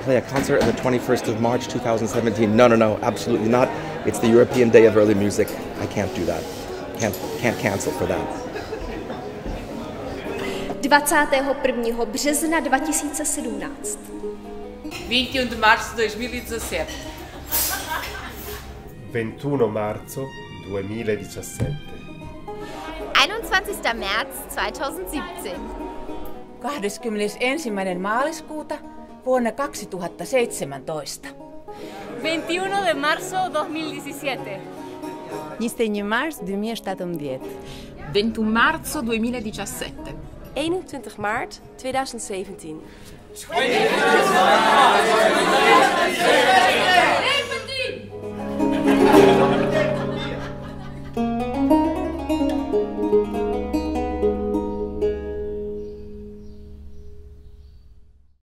play a concert on the 21st of March 2017. No, absolutely not. It's the European Day of Early Music. I can't do that. Can't cancel for that. 21. března 2017. 21 de março de 2017. 21 marzo 2017. 21. März 2017. 21. maaliskuuta vuonna 2017. 21 de marzo 2017. 21 mars 2017. 21 marzo 2017. 21 maart 2017.